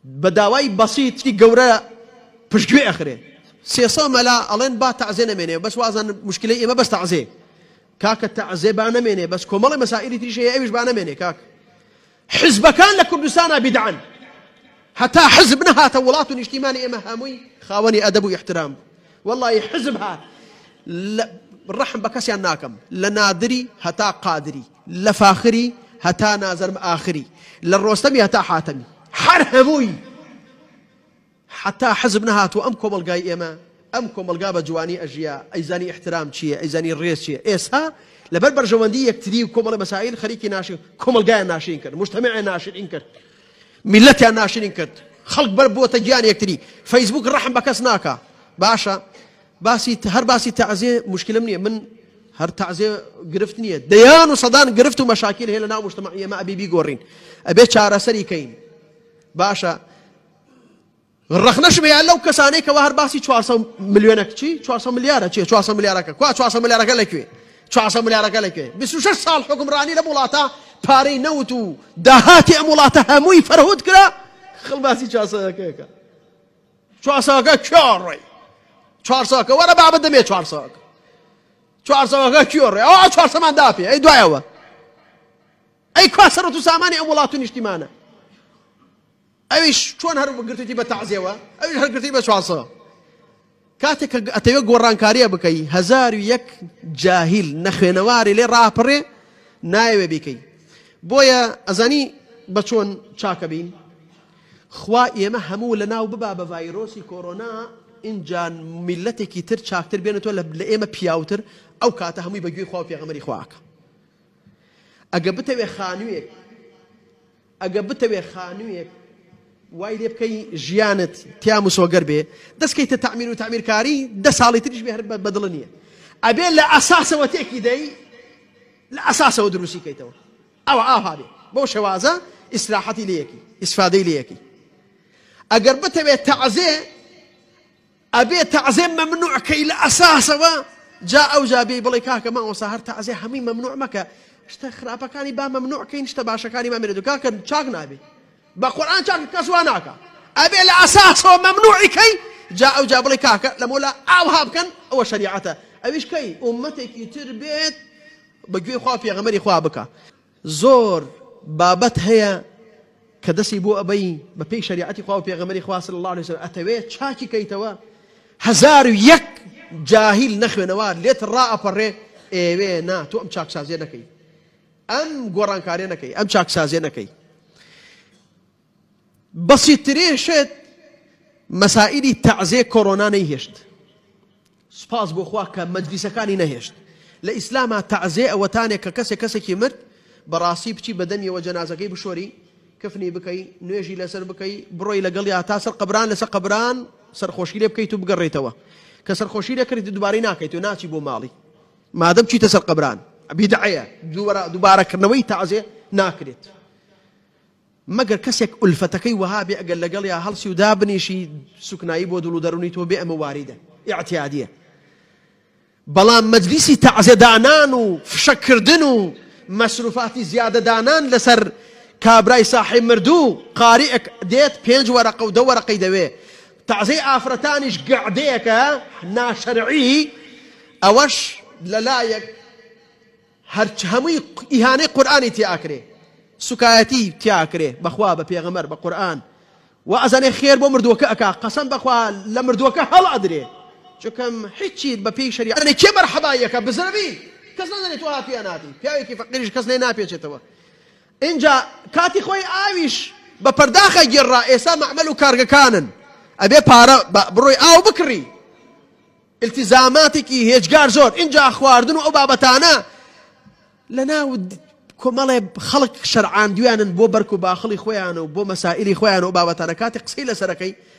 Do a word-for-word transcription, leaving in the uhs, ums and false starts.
بەداوای بەسیتی گەورە پشتگوێ ئەخرێ سێسە مەلا ئەڵێن با تەعزیە نەمێنێ بەس وازان مشکلەی ئێمە بەس تەعزیە کاکە تەعزیە با نەمێنێ بەس کۆمەڵی مەسائیلی تریش هەیە ئەویش با نەمێنێ کاک حزبەکان لە کوردستانە بیدعن هەتا حزب نەهاتە وڵات و نیشتیمانی ئێمە هەمووی خاوەنی ئەدەب و احترام والله حزب هات ڕەحم بە کەسیان ناکەم لە نادری هەتا قادری لە فاخری هەتا نازەرم ئاخری لە ڕۆستەمی هەتا حاتەمی هەر هەمووی حتا حزب نەهاتوە ئەم کۆمەلگای ئێمە ئەم کۆمەلگا بە جوانی ئەژیا ئەیزانی احترام چییە ئەیزانی ڕێز چییە ئێستا لەبەر بەرژەوەندی یەکتری و کۆمەڵی مەسائیل خەریکی ناشین کۆمەلگایان ناشرین کرد مجتەمەعیان ناشرین کرد میلەتیان ناشرین کرد خەڵک بەر بۆتە گیان یەکتری فەیسبوک ڕەحم بە کەس ناکا باشە باسی هەر باسی تەعزیە مشکلم نییە من هەر تەعزیە گرفت نییە دەیان و سەدان گرفت و مەشاکیل هەیە لە ناو مجتەمەعی ئێمە ئەبێ بیگۆڕین ئەبێ چارەسەری کەین باشە ڕخنەشم هەیە لەو کەسانەی کەوا هەر باسی چوارسەد ملیۆنە چی چوارسەد ملیارە چیە چوارسەد ملیارەکە کوا چوارسەد ملیارەکە لەکوێ چوارسەد ملیارەکە لەکوێ بیست و شەش ساڵ حکمڕانی لە وڵاتە پارەی نەوت و داهاتی ئەم وڵاتە هەمووی فەرهود کرا خەڵ باسی چوارسەدەکەیەکە چوارسەدەکە کێڕێ چوارسەدەکە وەرە با بدەمێ چوارسەدەکە چوارسەدەکە کێڕێ ئەوە چوارسەدمان داپێ ئەی دوایەوە ئەی کوا سەرەت و سامانی ئەم وڵات و نیشتیمانە ئەویش چۆن هەر گرتویی بە تەعزیەوە ئەویش هەر گرتووی بە چوارسەد کاتێک کە ئەتەوێ گۆڕانکاریە بکەی هەزار و یەک جاهیل نەخوێنەواری لێ ڕاپەڕێ نایەوێ بیکەی بۆیە ئەزانی بە چۆن چاکە بین خوا ئێمە هەموو لە ناو ببا بە ڤایرۆسی کۆڕۆنا ئینجا میلەتێکی تر چاکتر بێنێتەوە لە ئێمە پیاوتر ئەو کاتە هەمووی بەگوێی خوا و پێغەمبەری خواکە ئەگە بتەوێ خانوویەک ئەگە بتەوێ خانوویەک وای لێ بکەی ژیانت تیام و سۆگەر بێ دەستکەیتە تەعمیر و تەعمیرکاری دە ساڵی تریش بێ هەر بەدڵ نییە ئەبێ لە ئەساسەوە تێکی دەی لە ئەساسەوە دروستی کەیتەوە ئەوە ئاها بێ بۆ شێوازە ئیسراحەتی لێیەکی ئیسفادەی لێیەکی ئەگەر بتەوێت تەعزێ ئەبێ تەعزێ مەمنوعکەی لە ئەساسەوە جا ئەو جا بێ بڵێ کاکە ماوەسا هەر تەعزێ هەمووی مەمنوع مەکە شتە خراپەکانی با مەمنوعکەین شتە باشەکانی مامێنێت و کاکە چاک نابێ بە قورئان چاک کەس وا ناکە ئەبێ لە ئەساسەوە مەمنوعی کەی جا ئەو جا بڵێ کاکە لە مۆلا ئاوها بکەن ئەوە شەریعەتە ئەویش کەی ئومەتێکی تر بێت بەگوێی خوا پێغەمبەری خوا بکە زۆر بابەت هەیە کە دەستی بۆ ئەبەی بە پێی شەریعەتی خوا و پێغەمبەری خوا صلی الله علیه وسلم ئەتەوێت چاکی کەیتەوە هەزار و یەک جاهیل نەخوێنەوە لێت ڕائەپەڕێ ئێوێ نا تۆ ئەم چاکسازیە نەکەی ئەم گۆڕانکاریە نەکەی ئەم چاکسازیە نەکەی بەسیترێشت مەسائیلی تەعزیە کۆڕۆنا نەیهێشت سوپاس بۆ خوا کە مەجلیسەکانی نەهێشت لە ئیسلاما تەعزیە ئەوەتانێک کە کەسێک کەسێکی مرد بەڕاستی بچی بەدەمیەوە جەنازەکەی بشۆری کفنی بکەی نوێژی لەسەر بکەی بڕۆی لەگەڵ یا تا سەر قەبران لەسەر قەبران سەرخۆشی لێ بکەیت و بگەڕێیتەوە کە سەرخۆشی لێ کردی دووبارەی ناکەیت و ناچی بۆ ماڵی مادەم چیتە سەر قەبران بیدعەیە دووبارەکردنەوەی تەعزیە ناکرێت مەگەر کەسێک ئولفەتەکەی وەها بێ ئەگەر لەگەڵ یا هەڵسی و دابنیشی سوکنایی بۆ دڵ و دەرونی تۆ بێ ئەمە واریدە ئیعتیادیە بەڵام مەجلیسی تەعزیەدانان و فشەکردن و مەسروفاتی زیادەدانان لەسەر کابرای ساحی مردوو قاریئەک دێت پێنج وەرەقە و دە وەرەقەی دەوێ تەعزیەی ئافرەتانیش گەعدەیەکە ناشەرعی ئەوەش لەلایەک هەمووی ئیهانەی قورئانی تیاکرێ سوکایەتی تیاکرێ بەخوا بە پێغەمبەر بە قورئان و ئەزانێ خێر بۆ مردووەکە ئەکا قەسەم بەخوا لە مردووەکە هەڵ ئەدرێ چونکەم هیچی بە پێی شەریعەت ئەنێ کێ مەرحەبایەکە بزرەبی کەس نازانێت تۆ هاتوویە ناتی پیاوێکی فەقیریش کەس لێ ناپێچێتەوە اینجا کاتی خۆی ئاویش بە پەرداخە گێڕا ئێستا مەعمەل و کارگەکانن ئەبێ پارە بڕۆی ئاو بکڕی التزاماتێکی هێجگار زۆر اینجا خواردن و ئەو بابەتانە لەناو کۆمەڵێ خەڵک شەرعاندویانن بۆ بەرک و باخەڵی خۆیان و بۆ مەسائیلی خۆیان و بابەتانە کاتێک قسەی لەسەرەکەی